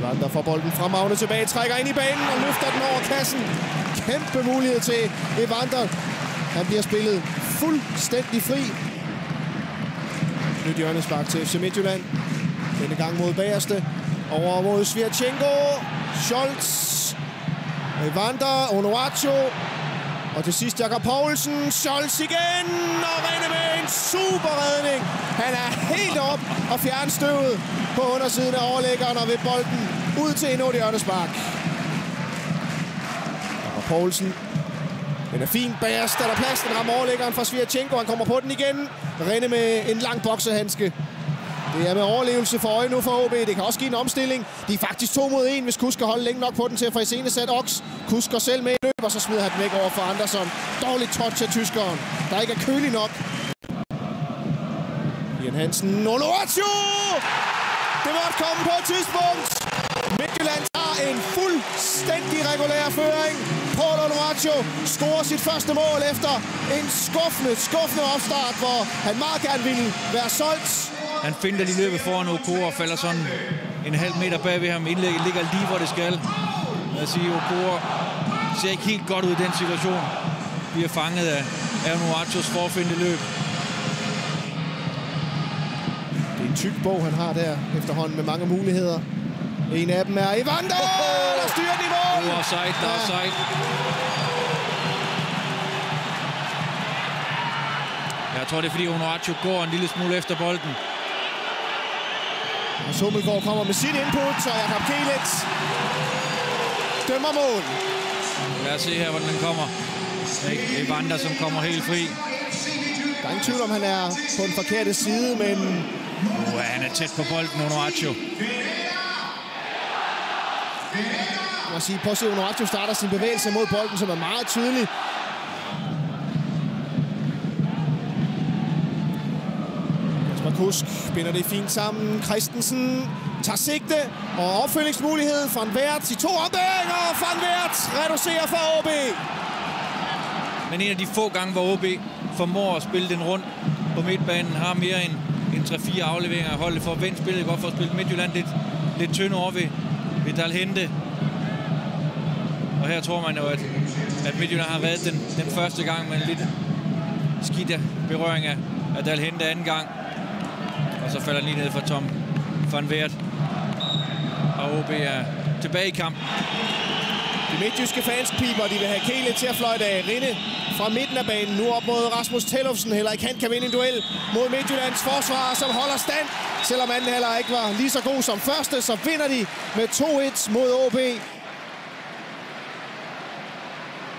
Evander får bolden fra Magne tilbage, trækker ind i banen og løfter den over kassen. Kæmpe mulighed til Evander. Han bliver spillet fuldstændig fri. Nyt hjørnespark til FC Midtjylland. Denne gang mod bagerste. Over mod Svirchenko. Scholz. Evander. Onuachu. Og til sidst Jakob Poulsen. Scholz igen. Og Rene med en super redning. Han er helt op og fjerner støvet på undersiden af overlæggeren og ved bolden ud til endnu et hjørnespark. Jakob Poulsen. Den er fin bagerst. Der er plads. Den rammer overlæggeren fra Svirchenko. Han kommer på den igen. Rene med en lang boksehandske. Det er med overlevelse for øje nu for OB. Det kan også give en omstilling. De er faktisk 2 mod 1, hvis Kusk skal holde længe nok på den til at få iscenesat Ox. Kusk går selv med i løb, og så smider han den væk over for Andersson. Dårligt touch af tyskeren, der ikke er kølig nok. Ian Hansen. Onuachu! Det måtte komme på et tidspunkt. Midtjylland tager en fuldstændig regulær føring. Paul Onuachu scorer sit første mål efter en skuffende opstart, hvor han meget gerne ville være solgt. Han finder de løbet foran OK og falder sådan en halv meter bag ved ham. Indlægget ligger lige, hvor det skal. Jeg siger, OK ser ikke helt godt ud i den situation. Bliver fanget af Onuachus forfindte løb. Det er en tyk bog, han har der efterhånden med mange muligheder. En af dem er Evander, der styrer den i mål. Der er offside. Jeg tror, det er fordi Onuachu går en lille smule efter bolden. Og Sommelgaard kommer med sit input, og Jakob Kielitz dømmer mål. Lad os se her, hvordan den kommer. Evander, som kommer helt fri. Der er ingen tvivl om, han er på den forkerte side, men... Han er tæt på bolden, Onuachu. Jeg må sige, prøv at se, Onuachu starter sin bevægelse mod bolden, som er meget tydelig. Kusk binder det fint sammen. Christensen tager sigte og opfølgningsmulighed. Van Weert i 2 omdæringer, og Van Weert reducerer for OB. Men en af de få gange, hvor OB formår at spille den rundt på midtbanen, har mere end 3-4 afleveringer af holdet for at vende spillet godt, for at spille Midtjylland lidt tynde over ved Dalhente. Og her tror man jo, at Midtjylland har været den første gang med en lidt skidt berøring af Dalhente anden gang. Og så falder den lige ned for Tom Van Weert. Og OB er tilbage i kampen. De midtjyske fans piber, de vil have Kele til at fløjte af. Rinde fra midten af banen. Nu op mod Rasmus Tellufsen. Heller ikke han kan vinde en duel mod Midtjyllands forsvar, som holder stand. Selvom anden heller ikke var lige så god som første, så vinder de med 2-1 mod OB.